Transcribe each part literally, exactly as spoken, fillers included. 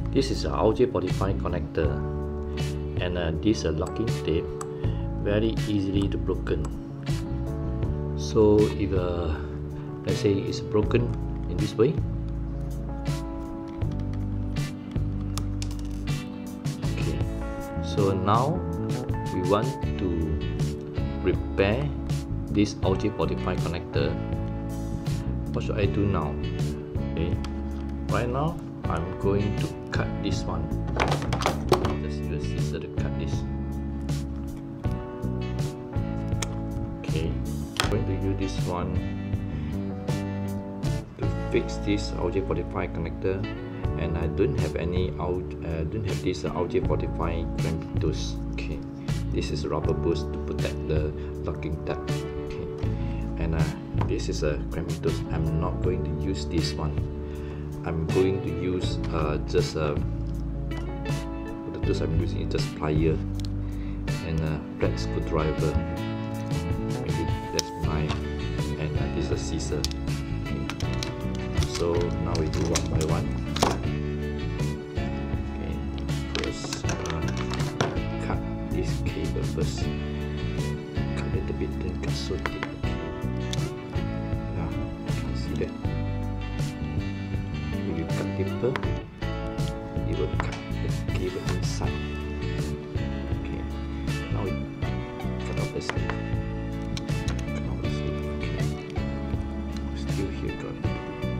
This is a R J forty-five connector, and uh, this uh, locking tape very easily to broken. So if uh, let's say it's broken in this way, okay, so now we want to repair this R J forty-five connector. What should I do now? Okay, right now I'm going to cut this one. Just use scissors to cut this. Okay, I'm going to use this one to fix this R J forty-five connector, and I don't have any out. Uh, don't have this uh, R J forty-five clamp tools. Okay, this is rubber boost to protect the locking tab. Okay, and uh, this is a clamp tools. I'm not going to use this one. I'm going to use uh, just uh, the tools I'm using is just plier and a flat screwdriver. Maybe that's knife, and uh, this is a scissor. Okay. So now we do one by one. Okay, first uh, cut this cable first. Cut a little bit, then cut so thick. Yeah, you can see that. If you cut deeper, it will cut the cable inside. Okay, now we cut off the sleeve. Cut off the sleeve. Okay, still here, got it.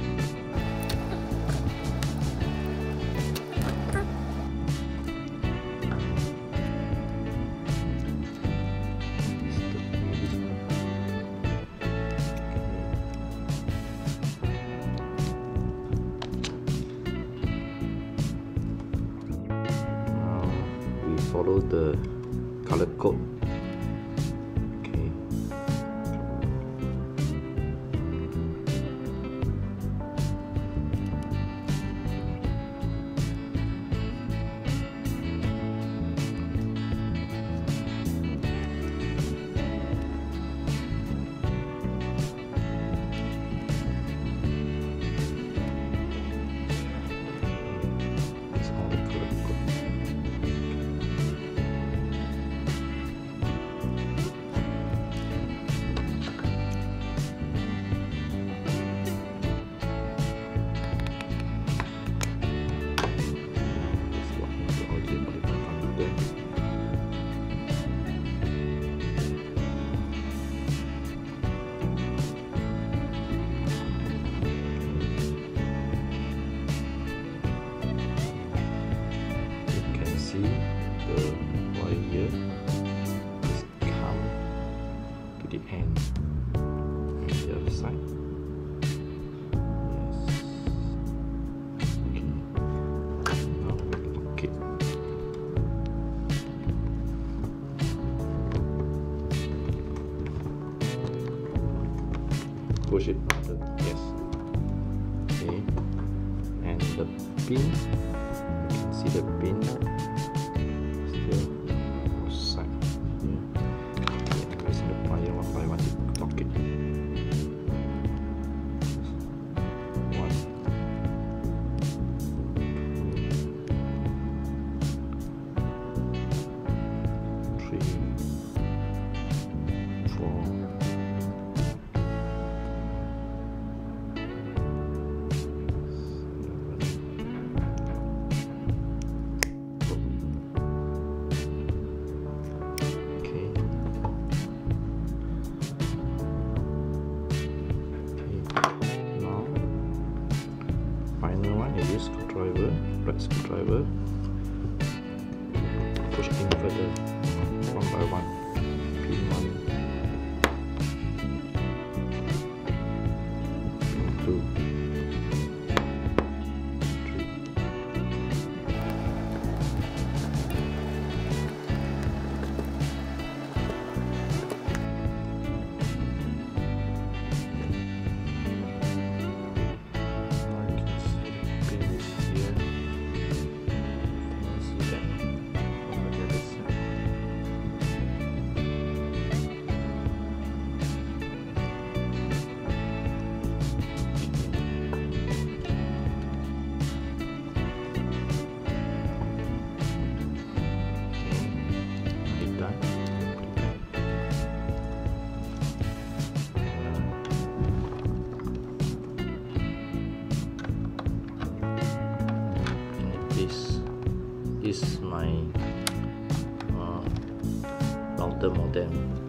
Follow the color code. Okay. It's all the color code. See the wire just come to the end on the other side. Yes. Okay. Now we lock it. Push it. Yes. Okay. And the pin. You can see the pin. better modem